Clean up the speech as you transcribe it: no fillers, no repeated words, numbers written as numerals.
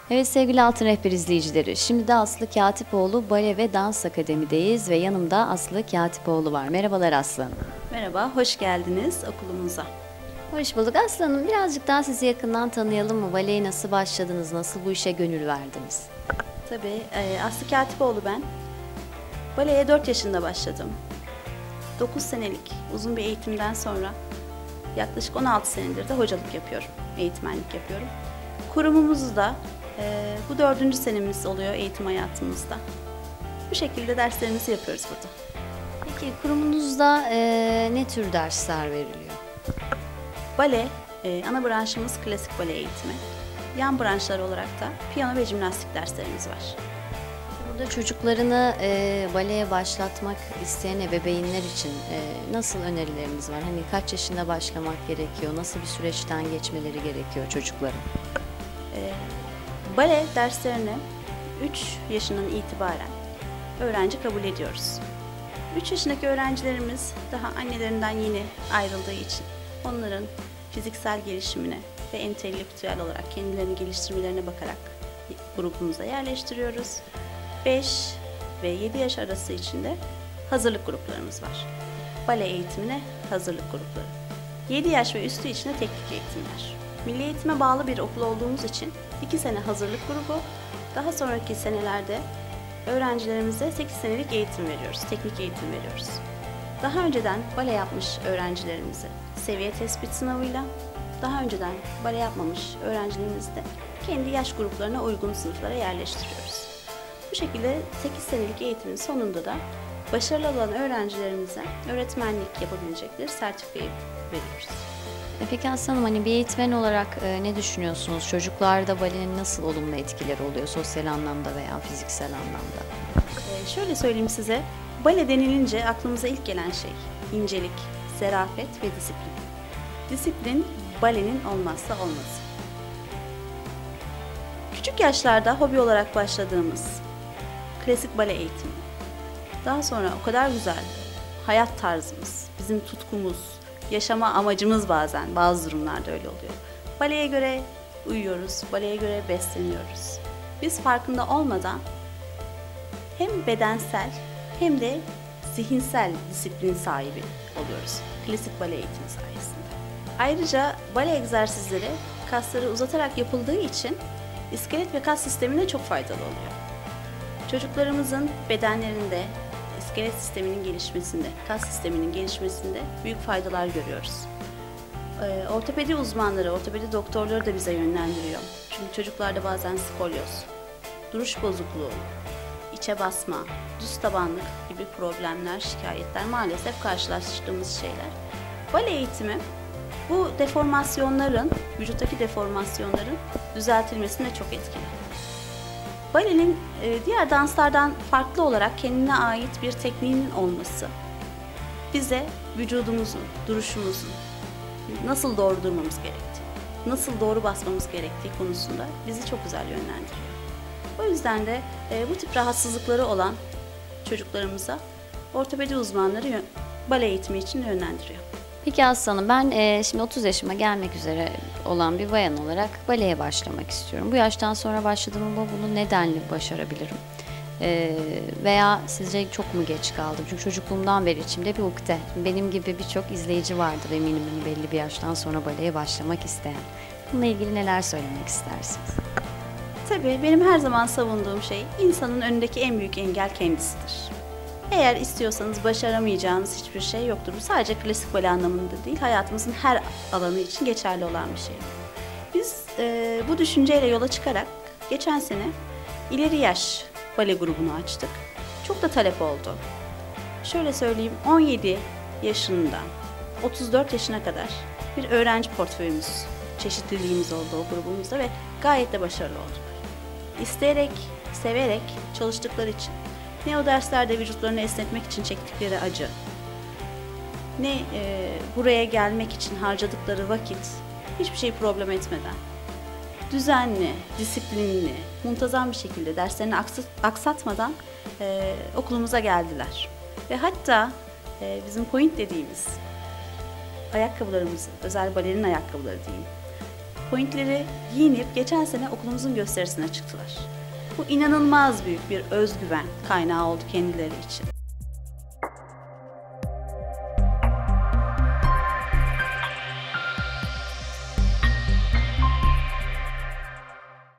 Evet sevgili Altın Rehber izleyicileri, şimdi de Aslı Katipoğlu Bale ve Dans Akademi'deyiz ve yanımda Aslı Katipoğlu var. Merhabalar Aslı Hanım. Merhaba, hoş geldiniz okulumuza. Hoş bulduk Aslı Hanım. Birazcık daha sizi yakından tanıyalım mı? Baleye nasıl başladınız? Nasıl bu işe gönül verdiniz? Tabii, Aslı Katipoğlu ben. Baleye 4 yaşında başladım. 9 senelik uzun bir eğitimden sonra yaklaşık 16 senedir de hocalık yapıyorum, eğitmenlik yapıyorum. Kurumumuzda da bu 4. senemiz oluyor eğitim hayatımızda. Bu şekilde derslerimizi yapıyoruz burada. Peki kurumunuzda ne tür dersler veriliyor? Bale, ana branşımız klasik bale eğitimi. Yan branşlar olarak da piyano ve jimnastik derslerimiz var. Burada çocuklarını baleye başlatmak isteyen ebeveynler için nasıl önerileriniz var? Hani kaç yaşında başlamak gerekiyor? Nasıl bir süreçten geçmeleri gerekiyor çocukların? Bale derslerine 3 yaşından itibaren öğrenci kabul ediyoruz. 3 yaşındaki öğrencilerimiz daha annelerinden yeni ayrıldığı için onların fiziksel gelişimine ve entelektüel olarak kendilerini geliştirmelerine bakarak grubumuza yerleştiriyoruz. 5 ve 7 yaş arası için de hazırlık gruplarımız var. Bale eğitimine hazırlık grupları. 7 yaş ve üstü için de teknik eğitimler. Milli eğitime bağlı bir okul olduğumuz için 2 sene hazırlık grubu, daha sonraki senelerde öğrencilerimize 8 senelik eğitim veriyoruz, teknik eğitim veriyoruz. Daha önceden bale yapmış öğrencilerimizi seviye tespit sınavıyla, daha önceden bale yapmamış öğrencilerimizi de kendi yaş gruplarına uygun sınıflara yerleştiriyoruz. Bu şekilde 8 senelik eğitimin sonunda da başarılı olan öğrencilerimize öğretmenlik yapabilecekleri sertifikayı veriyoruz. Peki Aslı Hanım, hani bir eğitmen olarak ne düşünüyorsunuz? Çocuklarda balenin nasıl olumlu etkileri oluyor sosyal anlamda veya fiziksel anlamda? Şöyle söyleyeyim size, bale denilince aklımıza ilk gelen şey incelik, zarafet ve disiplin. Disiplin balenin olmazsa olmazı. Küçük yaşlarda hobi olarak başladığımız klasik bale eğitimi, daha sonra o kadar güzel hayat tarzımız, bizim tutkumuz, yaşama amacımız bazen bazı durumlarda öyle oluyor. Baleye göre uyuyoruz, baleye göre besleniyoruz. Biz farkında olmadan hem bedensel hem de zihinsel disiplin sahibi oluyoruz klasik bale eğitimi sayesinde. Ayrıca bale egzersizleri kasları uzatarak yapıldığı için iskelet ve kas sistemine çok faydalı oluyor. Çocuklarımızın bedenlerinde, iskelet sisteminin gelişmesinde, kas sisteminin gelişmesinde büyük faydalar görüyoruz. Ortopedi uzmanları, ortopedi doktorları da bize yönlendiriyor. Çünkü çocuklarda bazen skolyoz, duruş bozukluğu, içe basma, düz tabanlık gibi problemler, şikayetler maalesef karşılaştığımız şeyler. Bale eğitimi bu deformasyonların, vücuttaki deformasyonların düzeltilmesinde çok etkili. Balenin diğer danslardan farklı olarak kendine ait bir tekniğinin olması bize vücudumuzun, duruşumuzun nasıl doğru durmamız gerektiği, nasıl doğru basmamız gerektiği konusunda bizi çok güzel yönlendiriyor. O yüzden de bu tip rahatsızlıkları olan çocuklarımıza ortopedi uzmanları bale eğitimi için yönlendiriyor. Peki Aslı Hanım, ben şimdi 30 yaşıma gelmek üzere olan bir bayan olarak baleye başlamak istiyorum. Bu yaştan sonra başladığımda bunu nedenle başarabilirim? Veya sizce çok mu geç kaldım? Çünkü çocukluğumdan beri içimde bir ukde. Benim gibi birçok izleyici vardır eminim, belli bir yaştan sonra baleye başlamak isteyen. Bununla ilgili neler söylemek istersiniz? Tabii benim her zaman savunduğum şey insanın önündeki en büyük engel kendisidir. Eğer istiyorsanız başaramayacağınız hiçbir şey yoktur. Bu sadece klasik bale anlamında değil, hayatımızın her alanı için geçerli olan bir şey. Biz bu düşünceyle yola çıkarak geçen sene ileri yaş bale grubunu açtık. Çok da talep oldu. Şöyle söyleyeyim, 17 yaşından 34 yaşına kadar bir öğrenci portföyümüz, çeşitliliğimiz oldu o grubumuzda ve gayet de başarılı oldular. İsteyerek, severek çalıştıkları için ne o derslerde vücutlarını esnetmek için çektikleri acı, ne buraya gelmek için harcadıkları vakit hiçbir şey problem etmeden, düzenli, disiplinli, muntazam bir şekilde derslerini aksatmadan okulumuza geldiler. Ve hatta bizim point dediğimiz ayakkabılarımızı, özel balerin ayakkabıları diyeyim, Pointleri giyinip geçen sene okulumuzun gösterisine çıktılar. Bu inanılmaz büyük bir özgüven kaynağı oldu kendileri için.